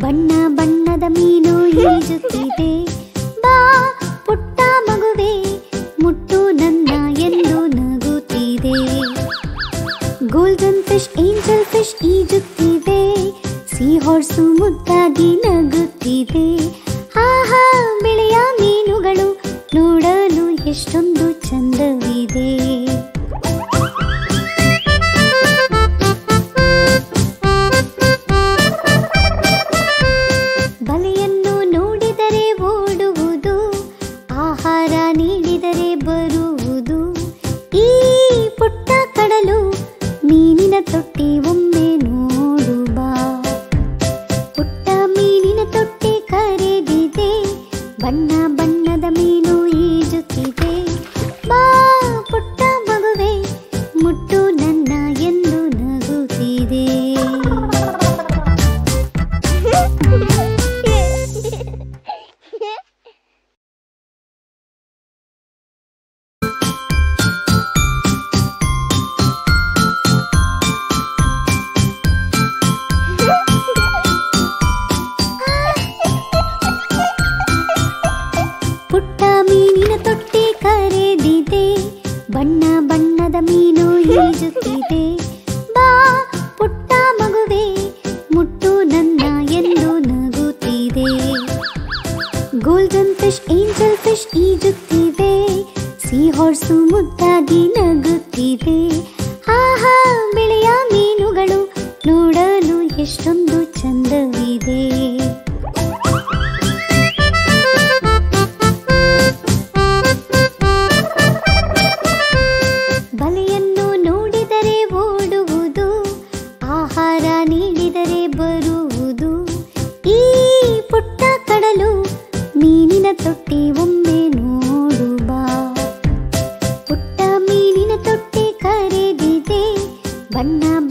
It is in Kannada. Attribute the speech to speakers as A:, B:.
A: ಬಣ್ಣ ಬಣ್ಣದ ಮೀನು ಈಜುತ್ತಿದೆ, ಬಾ ಪುಟ್ಟ ಮಗುವೆ ಮುಟ್ಟು ನನ್ನ ಎಂದು ನಗುತ್ತಿದೆ. ಗೋಲ್ಡನ್ ಫಿಶ್ ಏಂಜಲ್ ಫಿಶ್ ಈಜುತ್ತಿದೆ, ಸೀ ಹಾರ್ಸು ಮುದ್ದಾಗಿ ನಗುತ್ತಿದೆ. ಆಹಾ ಬಿಳಿಯ ಮೀನುಗಳು ನೋಡಲು ಎಷ್ಟೊಂದು ಚಂದವಿದೆ. ಬಲೆಯನ್ನು ನೋಡಿದರೆ ಓಡುವುದು, ಆಹಾರ ನೀಡಿದರೆ ಬರುವುದು. ಈ ಪುಟ್ಟ ಕಡಲು ಮೀನಿನ ತೊಟ್ಟಿ ಒಮ್ಮೆ ನೋಡು ಬಾ. ಪುಟ್ಟ ಮೀನಿನ ತೊಟ್ಟಿ ಕರೆದಿದೆ, ಬಣ್ಣ ಬಣ್ಣದ ಮೀನು ಈಜುತ್ತಿದೆ. ಬಾ ಪುಟ್ಟ ಮಗುವೆ ಮುಟ್ಟು ನನ್ನ ಎಂದು ನಗುತ್ತಿದೆ. ಪುಟ್ಟ ಮೀನಿನ ತೊಟ್ಟಿ ಕರೆದಿದೆ, ಬಣ್ಣ ಬಣ್ಣದ ಮೀನು ಈಜುತ್ತಿದೆ. ಬಾ ಪುಟ್ಟ ಮಗುವೆ ಮುಟ್ಟು ನನ್ನ ಎಂದು ನಗುತ್ತಿದೆ. ಗೋಲ್ಡನ್ ಫಿಶ್ ಏಂಜಲ್ ಫಿಶ್ ಈಜುತ್ತಿದೆ, ಸೀ ಹಾರ್ಸು ಮುದ್ದಾಗಿ ನಗುತ್ತಿದೆ. ಆಹಾ ಬಿಳಿಯ ಮೀನುಗಳು ನೋಡಲು ಎಷ್ಟೊಂದು ಚಂದವಿದೆ. ಬಲೆಯನ್ನು ನೋಡಿದರೆ ಓಡುವುದು, ಆಹಾರ ನೀಡಿದರೆ ಬರುವುದು. ಈ ಪುಟ್ಟ ಕಡಲು ಮೀನಿನ ತೊಟ್ಟಿ ಒಮ್ಮೆ ನೋಡು ಬಾ. ಪುಟ್ಟ ಮೀನಿನ ತೊಟ್ಟಿ ಕರೆದಿದೆ, ಬಣ್ಣ